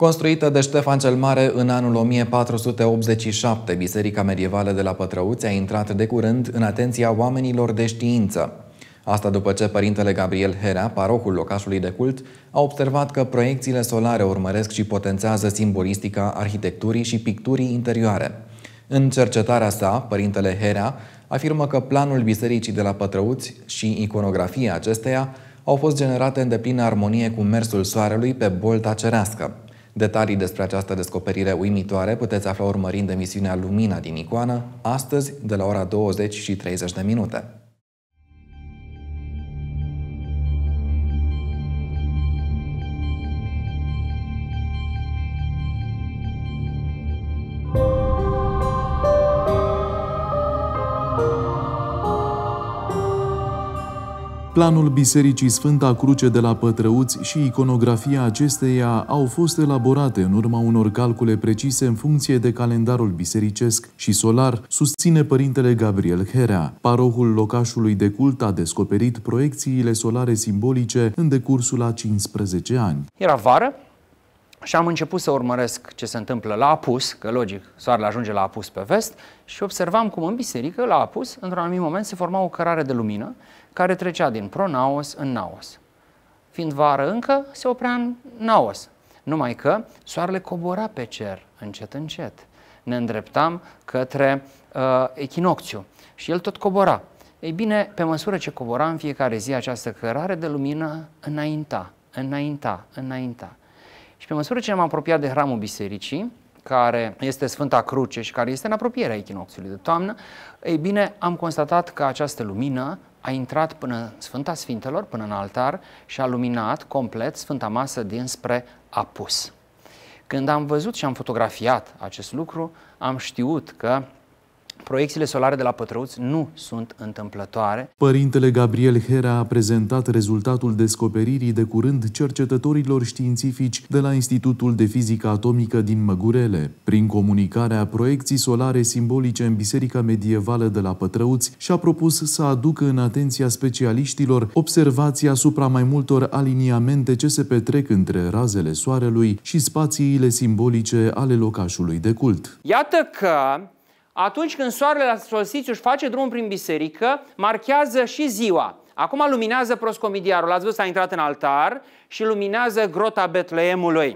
Construită de Ștefan cel Mare în anul 1487, Biserica Medievală de la Pătrăuți a intrat de curând în atenția oamenilor de știință. Asta după ce părintele Gabriel Herea, parohul locașului de cult, a observat că proiecțiile solare urmăresc și potențează simbolistica arhitecturii și picturii interioare. În cercetarea sa, părintele Herea afirmă că planul Bisericii de la Pătrăuți și iconografia acesteia au fost generate în deplină armonie cu mersul soarelui pe bolta cerească. Detalii despre această descoperire uimitoare puteți afla urmărind emisiunea Lumina din Icoană, astăzi de la ora 20:30. Planul Bisericii Sfânta Cruce de la Pătrăuți și iconografia acesteia au fost elaborate în urma unor calcule precise în funcție de calendarul bisericesc și solar, susține părintele Gabriel Herea. Parohul locașului de cult a descoperit proiecțiile solare simbolice în decursul a 15 ani. Era vară și am început să urmăresc ce se întâmplă la apus, că logic, soarele ajunge la apus pe vest, și observam cum în biserică, la apus, într-un anumit moment se forma o cărare de lumină care trecea din pro-naos în naos. Fiind vară încă, se oprea în naos. Numai că soarele cobora pe cer, încet, încet. Ne îndreptam către echinocțiu și el tot cobora. Ei bine, pe măsură ce cobora în fiecare zi această cărare de lumină, înainta. Și pe măsură ce am apropiat de hramul bisericii, care este Sfânta Cruce și care este în apropierea echinocțiului de toamnă, ei bine, am constatat că această lumină a intrat până în Sfânta Sfintelor, până în altar și a luminat complet Sfânta Masă dinspre apus. Când am văzut și am fotografiat acest lucru, am știut că proiecțiile solare de la Pătrăuți nu sunt întâmplătoare. Părintele Gabriel Herea a prezentat rezultatul descoperirii de curând cercetătorilor științifici de la Institutul de Fizică Atomică din Măgurele. Prin comunicarea proiecții solare simbolice în Biserica Medievală de la Pătrăuți și-a propus să aducă în atenția specialiștilor observații asupra mai multor aliniamente ce se petrec între razele soarelui și spațiile simbolice ale locașului de cult. Iată că atunci când soarele la solstițiu își face drum prin biserică, marchează și ziua. Acum luminează proscomidiarul, ați văzut, a intrat în altar și luminează grota Betleemului.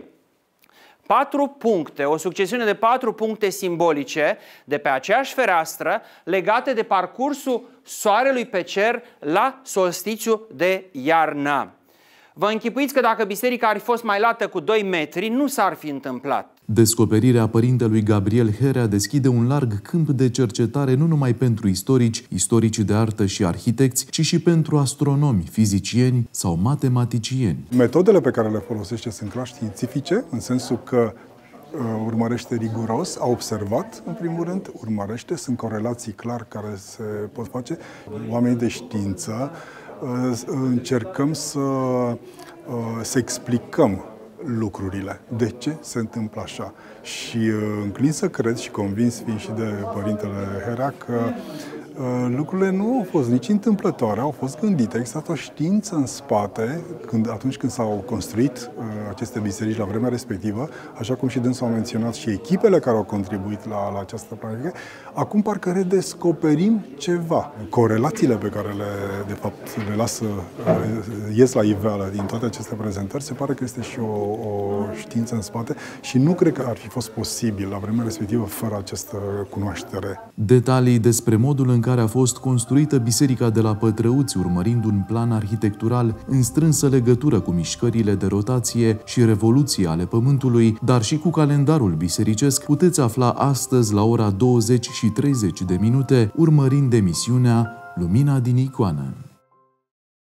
4 puncte, o succesiune de 4 puncte simbolice de pe aceeași fereastră legate de parcursul soarelui pe cer la solstițiu de iarnă. Vă închipuiți că dacă biserica ar fi fost mai lată cu 2 metri, nu s-ar fi întâmplat. Descoperirea părintelui Gabriel Herea deschide un larg câmp de cercetare nu numai pentru istorici de artă și arhitecți, ci și pentru astronomi, fizicieni sau matematicieni. Metodele pe care le folosește sunt clar științifice, în sensul că urmărește riguros, a observat, în primul rând, urmărește, sunt corelații clar care se pot face. Oamenii de știință încercăm să explicăm lucrurile. De ce se întâmplă așa? Și înclin să cred și convins fiind și de părintele Herea că lucrurile nu au fost nici întâmplătoare, au fost gândite. A existat o știință în spate atunci când s-au construit aceste biserici la vremea respectivă, așa cum și dânsul a menționat și echipele care au contribuit la această planificare. Acum parcă redescoperim ceva. Corelațiile pe care de fapt le lasă, ies la iveală din toate aceste prezentări, se pare că este și o știință în spate și nu cred că ar fi fost posibil la vremea respectivă fără această cunoaștere. Detalii despre modul în care a fost construită Biserica de la Pătrăuți, urmărind un plan arhitectural în strânsă legătură cu mișcările de rotație și revoluție ale Pământului, dar și cu calendarul bisericesc, puteți afla astăzi la ora 20:30, urmărind emisiunea Lumina din Icoană.